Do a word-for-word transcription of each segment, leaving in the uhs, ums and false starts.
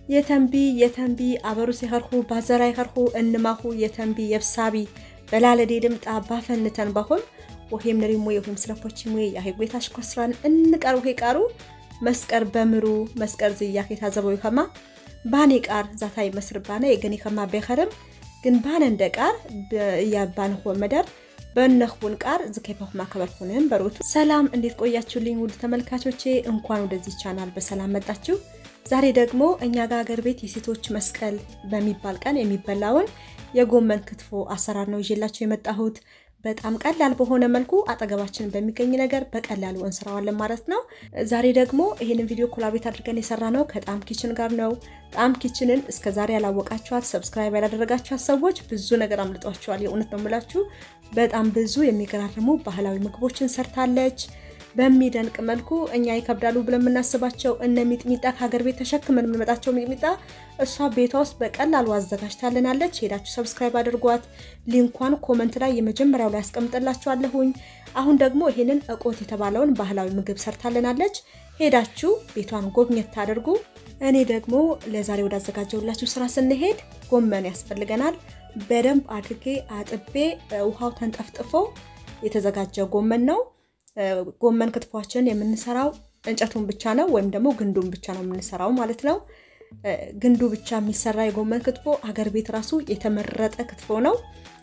የተንቢ የተንቢ አበሩ ሲኸርኹ ባዘራይ ኸርኹ እንማኹ የተንቢ የብሳቢ በላለዴ ድምጣ ባፈንተን ባሆም ወሄም ነሪሞ የሆም ስለፎችም ወይ ያሄጎታሽ ኮስራን እንቀር ወሄ ቃሩ መስቀር በምሩ መስቀር ዝያ ከታዘበው ይከማ ባኔ ቃር ዛታይ መስርባና የገኒ ከማ በኸረም ግን ባነ እንደቃር ያባንኹ መደር በእነኹን ቃር ዝከይፈኹ ማከበር ሆነን በሩት ሰላም እንዴት ቆያችሁልኝ ውድ ተመልካቾቼ እንኳን ወደዚህ ቻናል በሰላም መጣችሁ ዛሬ ደግሞ እኛ ጋር ሀገር ቤት የሴቶች መስቀል በሚባል ቀን የሚበላውን የጎመን ክትፎ አሰራር ነው ይዤላችሁ የመጣሁት በጣም ቀላል በሆነ መልኩ አጠገባችን በሚገኝ ነገር በቀላሉ እንሰራዋለን ማለት ነው ዛሬ ደግሞ ይሄንን ቪዲዮ ኮላቤት አድርገን የሰራነው ከጣም ኪችን ጋር ነው ጣም ኪችንን እስከ ዛሬ ያላወቃችኋት ሰብስክራይብ ያላደረጋችኋት ሰዎች ብዙ ነገር አምልጧችኋል የእውነት ነው የምላችሁ በጣም ብዙ የሚገራርሙ ባህላዊ ምግቦችን ሰርታለች በሚደንቅ መልኩ እኛ ይከብዳሉ ብለን እናስባቸው እነ ሚጥሚጣ ከሀገር ቤት ተሸክመን እንመጣቸው ሚጥሚጣ እሷ ቤቷ ውስጥ በቀላሉ አዘጋጅታለናለች ሄዳችሁ ሰብስክራይብ አድርጓት ሊንኳን ኮሜንት ላይ የመጀመሪያው ላይ አስቀምጥላችኋለሁኝ አሁን ደግሞ ይሄንን እቆት የተባለውን ባህላዊ ምግብ ሰርታለናለች ሄዳችሁ ቤቷን ጎብኘት ታደርጉ እኔ ደግሞ ለዛሬ ወደ አዘጋጀውላችሁ ስራ ስንሄድ ጎመን ያስፈልገናል በደንብ አድርጌ አጥቤ ውሃው ተንጠፍጥፎ የተዘጋጀ ጎመን ነው ጎመን ክትፏችን የምንሰራው እንጨቱን ብቻ ነው ወይም ደግሞ ግንዱን ብቻ ነው የምንሰራው ማለት ነው ግንዱ ብቻ የሚሰራ የጎመን ክትፎ ሀገር ቤት ራሱ የተመረጠ ክትፎ ነው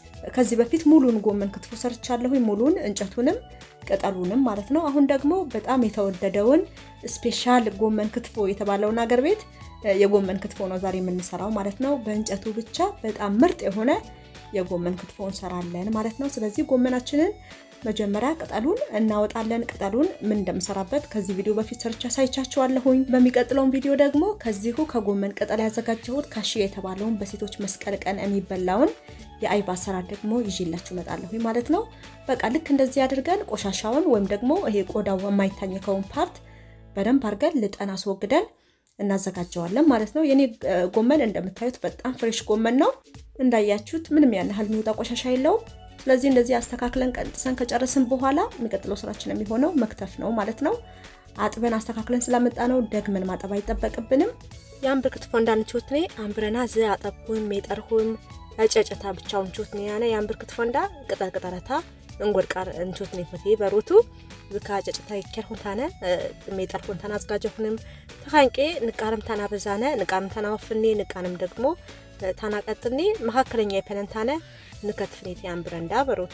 ከዚህ በፊት ሙሉን ጎመን ክትፎ ሰርቻለሁ ሙሉን እንጨቱንም ቅጠሉንም ማለት ነው አሁን ደግሞ በጣም የተወደደውን ስፔሻል ጎመን ክትፎ የተባለውን ሀገር ቤት የጎመን ክትፎ ነው ዛሬ የምንሰራው ማለት ነው በእንጨቱ ብቻ በጣም ምርጥ የሆነ የጎመን ክትፎ እንሰራለን ማለት ነው ስለዚህ ጎመናችንን መጀመሪያ ቅጠሉን እናወጣለን ቅጠሉን ምን እንደምሰራበት ከዚህ ቪዲዮ በፊት ሰርቻ ሳይቻችኋለሁኝ በሚቀጥለው ቪዲዮ ደግሞ ከዚሁ ከጎመን ቅጠል ያዘጋጀሁት ካሺ የተባለውን በሴቶች መስቀል ቀን የሚበላውን የአይብ አሰራር ደግሞ ይዤላችሁ መጣለሁኝ ማለት ነው በቃ ልክ እንደዚህ አድርገን ቆሻሻውን ወይም ደግሞ ይሄ ቆዳው የማይታኘከውን ፓርት በደንብ አድርገን ልጠን አስወግደን እናዘጋጀዋለን ማለት ነው የኔ ጎመን እንደምታዩት በጣም ፍሬሽ ጎመን ነው እንዳያችሁት ምንም ያን ያህል የሚወጣ ቆሻሻ የለውም ስለዚህ እንደዚህ አስተካክለን ቀንጥሰን ከጨረስን በኋላ የሚቀጥለው ስራችን የሚሆነው መክተፍ ነው ማለት ነው አጥበን አስተካክለን ስለመጣ ነው ደግመን ማጠብ አይጠበቅብንም ያምብር ክትፎ እንዳንቾትኔ አምብረና ዝ አጠብኩኝ ሜጠርሁኝ አጨጨታ ብቻውን ቾትኔ ያነ ያምብር ክትፎ እንዳ ቅጠል ቅጠለታ እንጎድቃር እንቾትኔ ፈቴ በሩቱ ዝካ አጨጨታ ይከርሁን ታነ ሜጠርሁን ታና አዝጋጀሁንም ተኻንቄ ንቃርም ታና በዛነ ንቃርም ታና ወፍኔ ንቃንም ደግሞ ታና ቀጥኔ መካከለኛ የፈነንታነ ንከትፍኔት ያምብረንዳ በሩቱ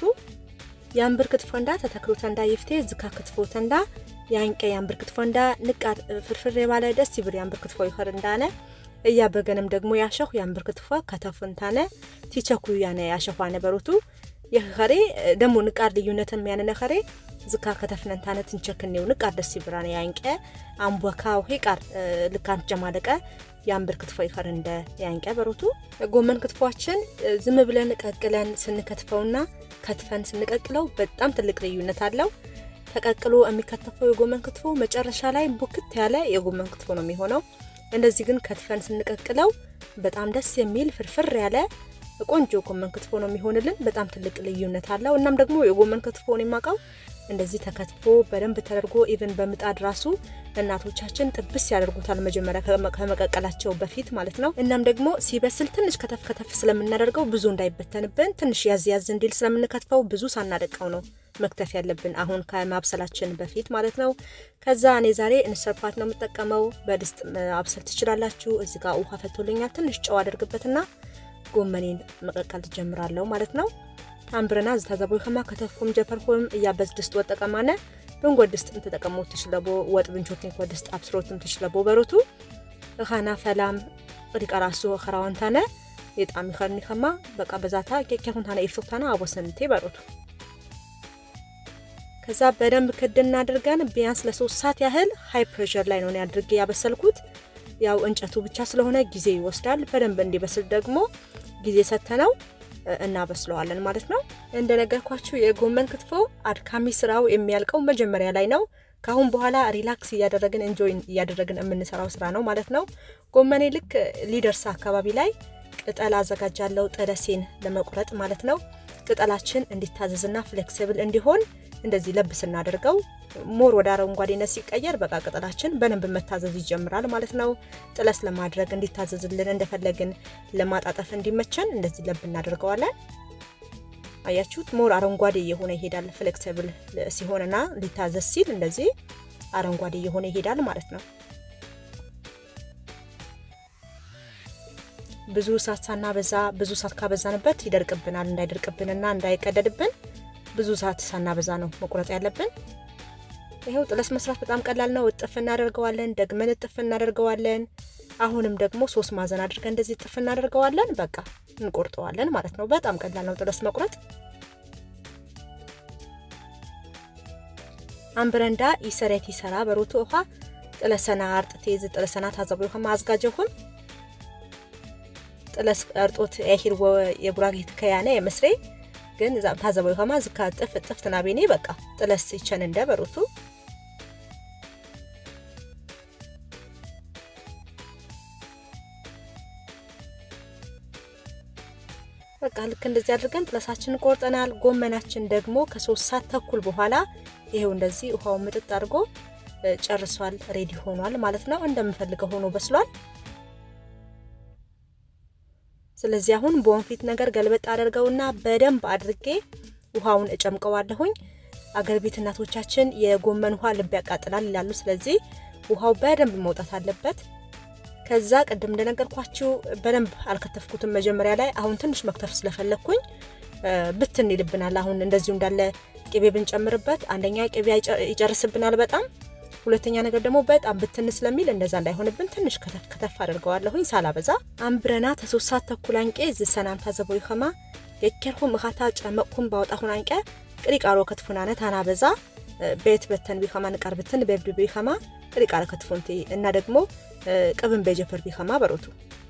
ያምብር ክትፎንዳ ተተክሩተንዳ ይፍቴ ዝካ ክትፎተንዳ ያንቀ ያምብር ክትፎንዳ ንቃር ፍርፍር የባለ ደስ ይብር ያምብር ክትፎ ይኸርንዳነ እያ በገንም ደግሞ ያሸሁ ያምብር ክትፎ ከተፈንታነ ቲቸኩ ያነ ያሸፋነ በሩቱ የኸሬ ደሞ ንቃር ልዩነትም ያነነ ኸሬ ዝካ ከተፍነንታነ ትንቸክኔው ንቃር ደስ ይብራነ ያንቀ አምቦካው ሄቃር ልካን ጀማለቀ ያምብር ክትፎ ይኸርንደ ያንቀ በሩቱ ጎመን ክትፎአችን ዝም ብለን ቀቅለን ስንከትፈውና ከትፈን ስንቀቅለው በጣም ትልቅ ልዩነት አለው ተቀቅሎ የሚከተፈው የጎመን ክትፎ መጨረሻ ላይ ቡክት ያለ የጎመን ክትፎ ነው የሚሆነው እንደዚህ ግን ከትፈን ስንቀቅለው በጣም ደስ የሚል ፍርፍር ያለ ቆንጆ ጎመን ክትፎ ነው የሚሆንልን በጣም ትልቅ ልዩነት አለው እናም ደግሞ የጎመን ክትፎን የማቀው እንደዚህ ተከትፎ በደንብ ተደርጎ ኢቭን በምጣድ ራሱ እናቶቻችን ጥብስ ያደርጉታል መጀመሪያ ከመቀቀላቸው በፊት ማለት ነው እናም ደግሞ ሲበስል ትንሽ ከተፍ ከተፍ ስለምናደርገው ብዙ እንዳይበተንብን ትንሽ ያዝ ያዝ እንዲል ስለምንከትፈው ብዙ ሳናደቀው ነው መክተፍ ያለብን አሁን ከማብሰላችን በፊት ማለት ነው ከዛ እኔ ዛሬ እንሰርፓት ነው የምጠቀመው በድስት አብሰል ትችላላችሁ እዚህ ጋር ውሃ ፈቶልኛል ትንሽ ጨው አድርግበትና ጎመኔን መቀቀል ጀምራለሁ ማለት ነው አምብረና ዝተዘበው ከማ ከተፍኩም ጀፈርኩም ያበዝ ድስት ወጠቀማነ በንጎ ድስት እንተጠቀሙት ትችላቦ ወጥ ብንቾት ነው ድስት አብስሮትም ትችላቦ በሩቱ እኻና ፈላም ሪቃራሱ ኸራውንታነ የጣም ይኸርኒ ከማ በቃ በዛታ ከከሁንታና ይፍቶታና አቦሰንቴ በሩቱ ከዛ በደንብ ከደና አድርገን ቢያንስ ለሶስት ሰዓት ያህል ሃይ ፕሬሸር ላይ ነው ያድርጌ ያበሰልኩት ያው እንጨቱ ብቻ ስለሆነ ጊዜ ይወስዳል በደንብ እንዲበስል ደግሞ ጊዜ ሰተነው እናበስለዋለን ማለት ነው እንደነገርኳችሁ የጎመን ክትፎ አድካሚ ስራው የሚያልቀው መጀመሪያ ላይ ነው ካሁን በኋላ ሪላክስ ያደረግን ኢንጆይ ያደረግን የምንሰራው ስራ ነው ማለት ነው ጎመኔ ልክ ሊደርስ አካባቢ ላይ ቅጠል አዘጋጃለሁ ጠለሴን ለመቁረጥ ማለት ነው ቅጠላችን እንዲታዘዝና ፍሌክሲብል እንዲሆን እንደዚህ ለብስ እናደርገው ሞር ወደ አረንጓዴነት ሲቀየር በቃ ቅጠላችን በደንብ መታዘዝ ይጀምራል ማለት ነው ጥለስ ለማድረግ እንዲታዘዝልን እንደፈለግን ለማጣጣፍ እንዲመቸን እንደዚህ ለብ እናደርገዋለን አያችሁት ሞር አረንጓዴ የሆነ ይሄዳል ፍሌክሲብል ሲሆንና ሊታዘዝ ሲል እንደዚህ አረንጓዴ የሆነ ይሄዳል ማለት ነው ብዙ ሳትሳና በዛ ብዙ ሳት ካበዛንበት ይደርቅብናል እንዳይደርቅብንና እንዳይቀደድብን ብዙ ሳት ሳና በዛ ነው መቁረጥ ያለብን ይሄው ጥለስ መስራት በጣም ቀላል ነው እጥፍ እናደርገዋለን ደግመን እጥፍ እናደርገዋለን አሁንም ደግሞ ሶስት ማዘን አድርገን እንደዚህ እጥፍ እናደርገዋለን በቃ እንቆርጠዋለን ማለት ነው በጣም ቀላል ነው ጥለስ መቁረጥ አንብረንዳ ይሰረት ይሰራ በሩቱ ውሃ ጥለሰና አርጥቴዝ ጥለሰና ታዘበው ከማዝጋጀሁም ጥለስ አርጦት ያሂር የቡራጌት ከያነ የመስሬ ግን ዛም ታዘበው ከማ ዝካ ጥፍ ጥፍ ተናቤኔ በቃ ጥለስ ይቸን እንደ በሩቱ በቃ ልክ እንደዚህ አድርገን ጥለሳችንን ቆርጠናል ጎመናችን ደግሞ ከሶስት ሰዓት ተኩል በኋላ ይሄው እንደዚህ ውሃው ምጥጥ አድርጎ ጨርሷል ሬዲ ሆኗል ማለት ነው እንደምፈልገው ሆኖ በስሏል ስለዚህ አሁን ቦንፊት ነገር ገልበጥ አድርገውና በደንብ አድርጌ ውሃውን እጨምቀዋለሁኝ አገር ቤት እናቶቻችን የጎመን ውሃ ልብ ያቃጥላል ይላሉ ስለዚህ ውሃው በደንብ መውጣት አለበት ከዛ ቀደም እንደነገርኳችሁ በደንብ አልከተፍኩትም መጀመሪያ ላይ አሁን ትንሽ መክተፍ ስለፈለኩኝ ብትን ይልብናል አሁን እንደዚሁ እንዳለ ቅቤ ብንጨምርበት አንደኛ ቅቤ ይጨርስብናል በጣም ሁለተኛ ነገር ደግሞ በጣም ብትን ስለሚል እንደዛ እንዳይሆንብን ትንሽ ከተፍ ከተፍ አድርገዋለሁኝ ሳላበዛ አንብረና ተሶስት ሰዓት ተኩል አንቄ ዝሰናም ታዘበው ይኸማ የከርኩም መኻታ ጨመቅኩም ባወጣሁን አንቄ ቅሪቃሮ ከትፉናነ ታናበዛ ቤት በተን ቢኸማ ንቀርብትን በብዱ ቢኸማ ቅሪቃሮ ከትፉንቲ እና ደግሞ ቅብን በጀፈር ቢኸማ በሮቱ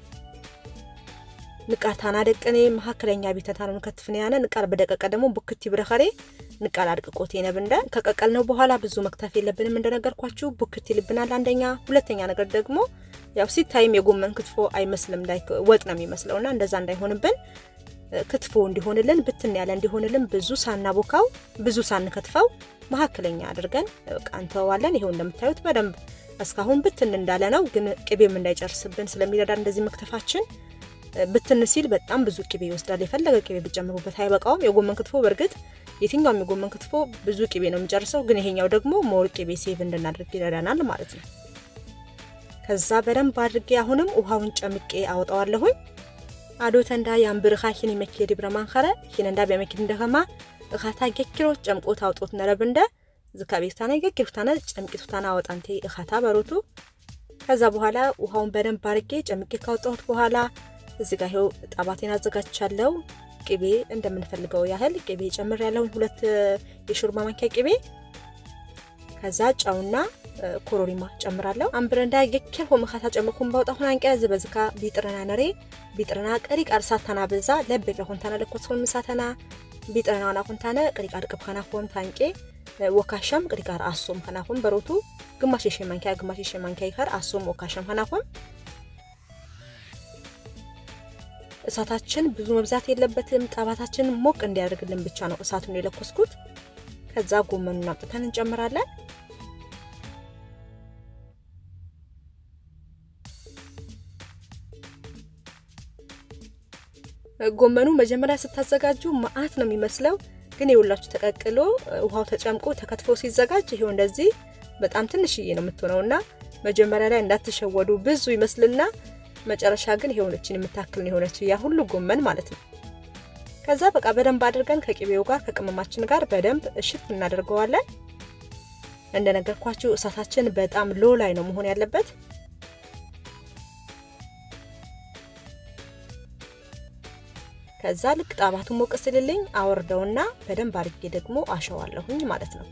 ንቃታና ደቀኔ መሐከለኛ ቢተታኑ ከትፍነ ያነ ንቃር በደቀቀ ደግሞ ቡክቲ ብረኸሬ ንቃል አድቅቆት የነብንደ ከቀቀልነው በኋላ ብዙ መክተፍ የለብንም እንደነገርኳችሁ ቡክቲ ልብናል አንደኛ ሁለተኛ ነገር ደግሞ ያው ሲታይም የጎመን ክትፎ አይመስልም ላይክ ወጥ ነው የሚመስለውና እንደዛ እንዳይሆንብን ክትፎ እንዲሆንልን ብትን ያለ እንዲሆንልን ብዙ ሳናቦካው ብዙ ሳንከትፈው መሐከለኛ አድርገን ቃንተዋለን ይሄው እንደምታዩት በደንብ እስካሁን ብትን እንዳለ ነው ግን ቅቤም እንዳይጨርስብን ስለሚረዳ እንደዚህ መክተፋችን ብትን ሲል በጣም ብዙ ቅቤ ይወስዳል የፈለገ ቅቤ ቢጨምሩበት አይበቃውም የጎመን ክትፎ በርግጥ የትኛውም የጎመን ክትፎ ብዙ ቅቤ ነው የሚጨርሰው ግን ይሄኛው ደግሞ ሞር ቅቤ ሴቭ እንድናደርግ ይረዳናል ማለት ነው ከዛ በደንብ አድርጌ አሁንም ውሃውን ጨምቄ አወጣዋለሁኝ አዶተንዳ ያንብርኻሽን ይመከዲ ብራማንኸረ ሂነንዳ በመክዲ እንደኸማ እኻታ ገክሮ ጨምቆት አውጦት ነረብንደ ዝካቤታና ገክሩታና ጨምቂቱታና አወጣንቴ እኻታ በሮቱ ከዛ በኋላ ውሃውን በደንብ አድርጌ ጨምቄ ካወጣሁት በኋላ እዚህ ጋር ይሄው ጣባቴን አዘጋጅቻለሁ ቅቤ እንደምንፈልገው ያህል ቅቤ ጨምር ያለው ሁለት የሾርባ ማንኪያ ቅቤ ከዛ ጫውና ኮሮሪማ ጨምራለሁ አንብረንዳ ገከር ሆም ኻታ ጨምኩም ባውጣሁን አንቀ ዝበዝካ ቢጥረና ነሬ ቢጥረና ቀሪቅ አርሳታና በዛ ለበቀ ሆንታና ለኮስኮን ምሳተና ቢጥረናና ሆንታና ቀሪቅ አርቅብ ከናፎም ታንቄ ወካሸም ቀሪቅ አርአሶም ከናፎም በሮቱ ግማሽ የሸማንኪያ ግማሽ የሸማንኪያ ይኸር አሶም ወካሸም ከናፎም እሳታችን ብዙ መብዛት የለበትም ጣባታችን ሞቅ እንዲያደርግልን ብቻ ነው እሳቱን የለኮስኩት ከዛ ጎመኑን አጥተን እንጨምራለን ጎመኑ መጀመሪያ ስታዘጋጁ ማአት ነው የሚመስለው ግን ይውላችሁ ተቀቅሎ ውሃው ተጨምቆ ተከትፎ ሲዘጋጅ ይሄው እንደዚህ በጣም ትንሽዬ ነው የምትሆነውና መጀመሪያ ላይ እንዳትሸወዱ ብዙ ይመስልና መጨረሻ ግን ይሄውነችን የምታክል የሆነች ያ ሁሉ ጎመን ማለት ነው ከዛ በቃ በደንብ አድርገን ከቅቤው ጋር ከቅመማችን ጋር በደንብ እሽት እናደርገዋለን እንደነገርኳችሁ እሳታችን በጣም ሎ ላይ ነው መሆን ያለበት ከዛ ልክ ጣባቱ ሞቀስልልኝ አወርደውና በደንብ አድርጌ ደግሞ አሸዋለሁኝ ማለት ነው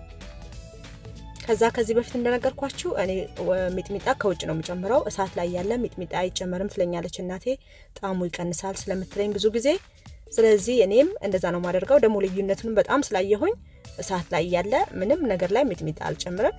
ከዛ ከዚህ በፊት እንደነገርኳችሁ እኔ ሚጥሚጣ ከውጭ ነው የምጨምረው እሳት ላይ ያለ ሚጥሚጣ አይጨመርም ትለኛለች እናቴ ጣሙ ይቀንሳል ስለምትለኝ ብዙ ጊዜ ስለዚህ እኔም እንደዛ ነው ማደርገው ደሞ ልዩነቱን በጣም ስላየሁኝ እሳት ላይ ያለ ምንም ነገር ላይ ሚጥሚጣ አልጨምርም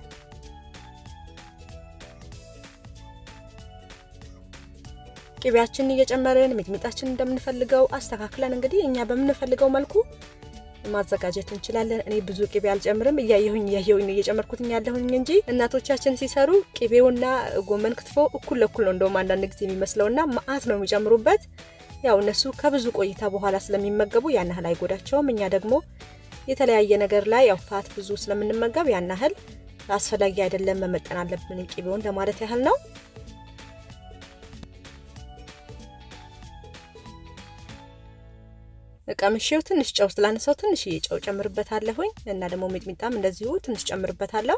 ቅቤያችንን እየጨመርን ሚጥሚጣችንን እንደምንፈልገው አስተካክለን እንግዲህ እኛ በመንፈልገው መልኩ ማዘጋጀት እንችላለን እኔ ብዙ ቅቤ አልጨምርም እያየሁኝ እያየሁኝ እየጨመርኩት ያለሁኝ እንጂ እናቶቻችን ሲሰሩ ቅቤውና ጎመን ክትፎ እኩል ለኩል ነው እንደውም አንዳንድ ጊዜ የሚመስለውና ማአት ነው የሚጨምሩበት ያው እነሱ ከብዙ ቆይታ በኋላ ስለሚመገቡ ያን ያህል አይጎዳቸውም እኛ ደግሞ የተለያየ ነገር ላይ ያው ፋት ብዙ ስለምንመገብ ያን ያህል አስፈላጊ አይደለም መመጠን አለብን ቅቤውን ለማለት ያህል ነው ቀምሼው ትንሽ ጨው ስላነሳው ትንሽ ጨው ጨምርበታለሁኝ እና ደግሞ ሚጥሚጣም እንደዚሁ ትንሽ ጨምርበታለሁ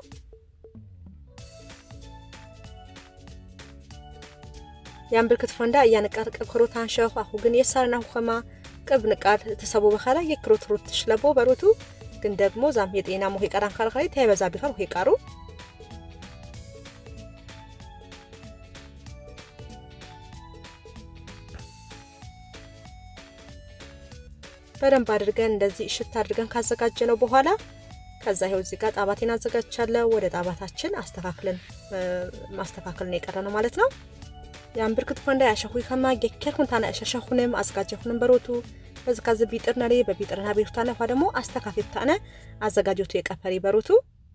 ያምብር ክትፎንዳ ያንቃርቀ ክሮታን ሸው አሁ ግን የሳርና ሆማ ቅብ ንቃር ተሰቦ በኋላ የክሮት ሩት ተሽለቦ በሩቱ ግን ደግሞ ዛም የጤና ሞህ ይቀራን ካርካሪ ታይበዛ ቢፈር ሆይ ቃሩ በደንብ አድርገን እንደዚህ እሽት አድርገን ካዘጋጀነው በኋላ ከዛ ይሄው እዚህ ጋር ጣባቴን አዘጋጅቻለሁ ወደ ጣባታችን አስተካክለን ማስተካከል ነው የቀረነው ማለት ነው ያምብር ክትፎንዳ ያሸሁይ ከማ ገከርኩን ታና ያሸሸሁንም አዘጋጀሁንም በሮቱ በዝካ ዝቢጥርና ላይ በቢጥርና ቤቱታና ፋደሞ አስተካክልታና አዘጋጀቱ የቀፈሪ በሮቱ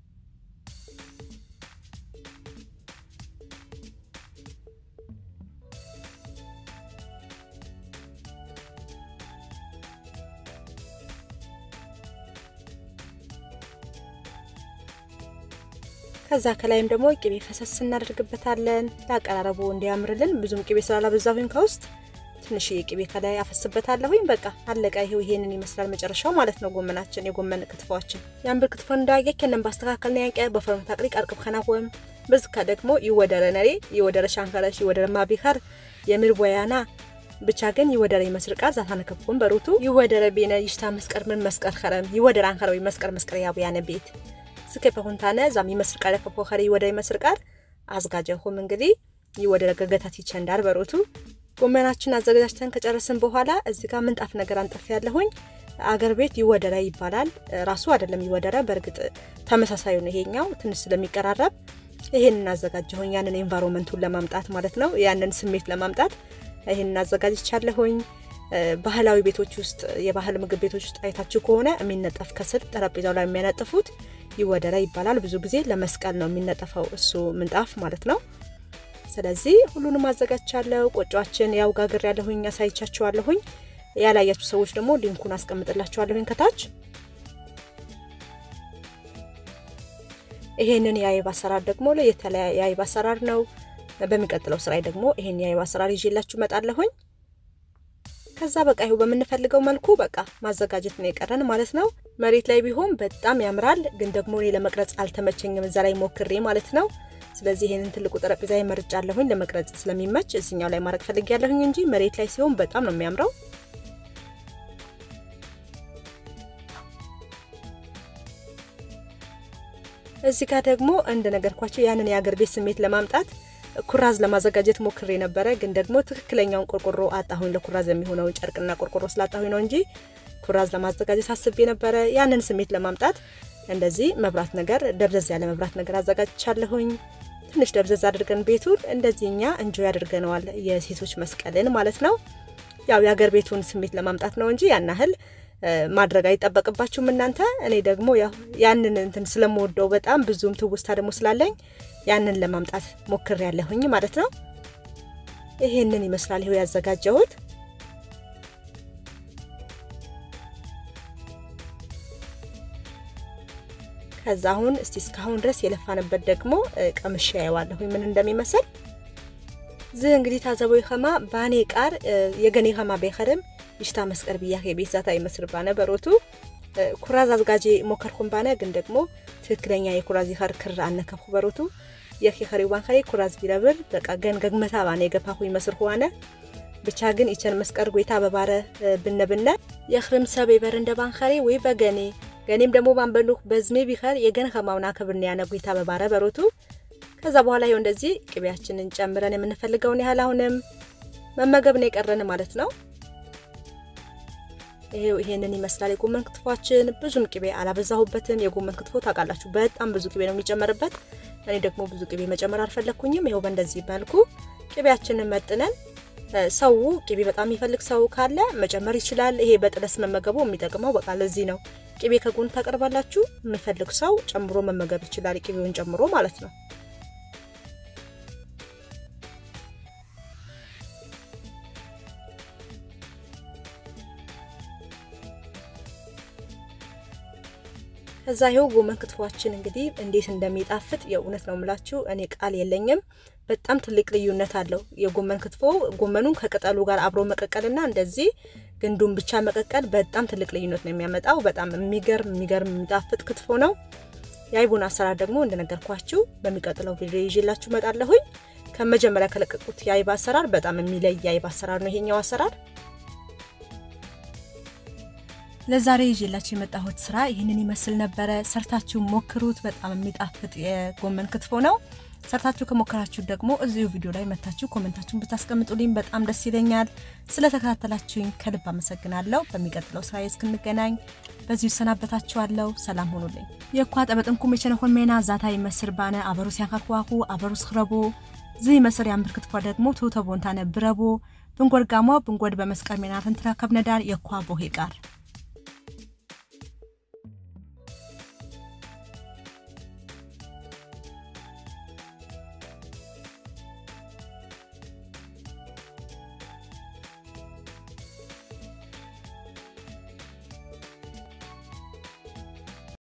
ከዛ ከላይም ደግሞ ቅቤ ፈሰስ እናደርግበታለን ታቀራረቡ እንዲያምርልን ብዙም ቅቤ ስላላበዛሁኝ ከውስጥ ትንሽ ቅቤ ከላይ አፈስበታለሁኝ በቃ አለቀ ይሄው ይሄንን ይመስላል መጨረሻው ማለት ነው ጎመናችን የጎመን ክትፎአችን ያምብር ክትፎ እንዳያየከነን ባስተካከልና ያቀ በፈርም ታቅሪ ቀርቅብ ከናወም በዝካ ደግሞ ይወደረነሪ ይወደረ ሻንካራሽ ይወደረ ማቢካር የምርቦያና ብቻ ግን ይወደረ ይመስርቃ ዛታነከፉን በሩቱ ይወደረ ቤነ ይሽታ መስቀር ምን መስቀር ከረም ይወደረ አንካራዊ መስቀር መስቀር ያቡ ያነ ቤት ስከፈሁንታነ ዛም ይመስርቃለ ከፖኸሪ ይወደረ ይመስርቃል አዝጋጀሁም እንግዲህ ይወደረ ገገታት ይቸንዳር በሩቱ ጎመናችን አዘጋጅተን ከጨረስን በኋላ እዚህ ጋር ምንጣፍ ነገር አንጠፍ ያለሁኝ አገር ቤት ይወደረ ይባላል ራሱ አይደለም ይወደረ በርግጥ ተመሳሳዩ ነው ይሄኛው ትንሽ ስለሚቀራረብ ይሄንን አዘጋጀሁኝ ያንን ኤንቫይሮንመንቱን ለማምጣት ማለት ነው ያንን ስሜት ለማምጣት ይሄንን አዘጋጅቻለሁኝ ባህላዊ ቤቶች ውስጥ የባህል ምግብ ቤቶች ውስጥ አይታችሁ ከሆነ የሚነጠፍ ከስር ጠረጴዛው ላይ የሚያነጥፉት ይወደረ ይባላል ብዙ ጊዜ ለመስቀል ነው የሚነጠፈው እሱ ምንጣፍ ማለት ነው ስለዚህ ሁሉንም አዘጋጅቻለሁ ቆጫችን ያው ጋግር ያለሁኝ አሳይቻችኋለሁኝ ያላያችሁ ሰዎች ደግሞ ሊንኩን አስቀምጥላችኋለሁኝ ከታች ይሄንን ያይባ አሰራር ደግሞ ለየተለያየ ያይባ አሰራር ነው በሚቀጥለው ስራይ ደግሞ ይሄን ያይባ አሰራር ይዤላችሁ መጣለሁኝ ከዛ በቃ ይሄው በመንፈልገው መልኩ በቃ ማዘጋጀት ነው የቀረን ማለት ነው መሬት ላይ ቢሆን በጣም ያምራል ግን ደግሞ እኔ ለመቅረጽ አልተመቸኝም እዛ ላይ ሞክሬ ማለት ነው ስለዚህ ይሄንን ትልቁ ጠረጴዛ ይመርጫለሁኝ ለመቅረጽ ስለሚመች እዚህኛው ላይ ማረግ ፈልጊያለሁኝ እንጂ መሬት ላይ ሲሆን በጣም ነው የሚያምረው እዚህ ጋር ደግሞ እንደ ነገርኳችሁ ያንን ያገር ቤት ስሜት ለማምጣት ኩራዝ ለማዘጋጀት ሞክሬ ነበር ግን ደግሞ ትክክለኛውን ቆርቆሮ አጣሁኝ ለኩራዝ የሚሆነው ጨርቅና ቆርቆሮ ስላጣሁኝ ነው እንጂ ኩራዝ ለማዘጋጀት አስቤ ነበር ያንን ስሜት ለማምጣት እንደዚህ መብራት ነገር ደብዘዝ ያለ መብራት ነገር አዘጋጅቻለሁኝ ትንሽ ደብዘዝ አድርገን ቤቱን እንደዚህኛ እንጆይ ያድርገናል የሴቶች መስቀልን ማለት ነው ያው ያገር ቤቱን ስሜት ለማምጣት ነው እንጂ ያናህል ማድረግ አይጠበቅባችሁም እናንተ እኔ ደግሞ ያው ያንን እንትን ስለምወደው በጣም ብዙም ትውስታ ደግሞ ስላለኝ ያንን ለማምጣት ሞክር ያለሁኝ ማለት ነው ይሄንን ይመስላል ይሄው ያዘጋጀሁት ከዛሁን እስቲ እስካሁን ድረስ የለፋንበት ደግሞ ቀምሼ ያዋለሁኝ ምን እንደሚመስል ዝ እንግዲህ ታዘበው ይኸማ ባኔ ቃር የገኔ ኸማ በኸረም ይሽታ መስቀር ቢያ የቤት ዛታ ይመስር ባነ በሮቱ ኩራዝ አዝጋጄ ሞከርኩም ባነ ግን ደግሞ ትክክለኛ የኩራዝ ይኸር ክር አነከፉ በሮቱ የኺኸሪዋን ኸሪ ኩራዝ ቢለብር በቃ ገን ገግመታ ባነ የገፋሁ ይመስር ሆነ ብቻ ግን ይቸን መስቀር ጎይታ በባረ ብነብነ የኽርም ሰብ ይበርንደ ባንኸሪ ወይ በገኔ ገኔም ደግሞ ባንበሉህ በዝሜ ቢኸር የገን ኸማውና ከብርነ ያነ ጎይታ በባረ በሮቱ ከዛ በኋላ ይኸው እንደዚህ ቅቤያችንን ጨምረን የምንፈልገውን ያህል አሁንም መመገብ ነው የቀረን ማለት ነው ይሄው ይሄንን ይመስላል የጎመን ክትፎአችን ብዙም ቅቤ አላበዛሁበትም የጎመን ክትፎ ታቃላችሁ በጣም ብዙ ቅቤ ነው የሚጨመርበት እኔ ደግሞ ብዙ ቅቤ መጨመር አልፈለኩኝም ይሄው በእንደዚህ መልኩ ቅቤያችንን መጥነን ሰው ቅቤ በጣም ይፈልግ ሰው ካለ መጨመር ይችላል ይሄ በጥለስ መመገቡ የሚጠቅመው በቃ ለዚህ ነው ቅቤ ከጎን ታቀርባላችሁ የሚፈልግ ሰው ጨምሮ መመገብ ይችላል ቅቤውን ጨምሮ ማለት ነው ከዛ ይሄው ጎመን ክትፎአችን እንግዲህ እንዴት እንደሚጣፍጥ የኡነት ነው ምላችሁ እኔ ቃል የለኝም በጣም ትልቅ ልዩነት አለው የጎመን ክትፎ ጎመኑን ከቅጠሉ ጋር አብሮ መቀቀልና እንደዚህ ግንዱን ብቻ መቀቀል በጣም ትልቅ ልዩነት ነው የሚያመጣው በጣም የሚገርም የሚገርም የሚጣፍጥ ክትፎ ነው ያይቡን አሰራር ደግሞ እንደነገርኳችሁ በሚቀጥለው ቪዲዮ ይዤላችሁ መጣለሁኝ ከመጀመሪያ ከለቀቁት ያይባ አሰራር በጣም የሚለይ ያይባ አሰራር ነው ይሄኛው አሰራር ለዛሬ ይዤላችሁ የመጣሁት ስራ ይሄንን ይመስል ነበር ሰርታችሁ ሞክሩት በጣም የሚጣፍጥ የጎመን ክትፎ ነው ሰርታችሁ ከሞከራችሁ ደግሞ እዚሁ ቪዲዮ ላይ መታችሁ ኮሜንታችሁን ብታስቀምጡልኝ በጣም ደስ ይለኛል ስለተከታተላችሁኝ ከልብ አመሰግናለሁ በሚቀጥለው ስራ እስክንገናኝ በዚሁ ሰናበታችኋለሁ ሰላም ሁኑልኝ የኳ ጠበጥንኩም የቸነሆን ሜና ዛታ ይመስል ባነ አበሩ ሲያካኳኩ አበሩ ስخرቡ ዚህ መስር ያምር ክትፎ ደግሞ ተውተቦንታ ነብረቡ ብንጎርጋሞ ብንጎድ በመስቀር ሜና ተንትራ ከብነዳር የኳ ቦሄ ቃር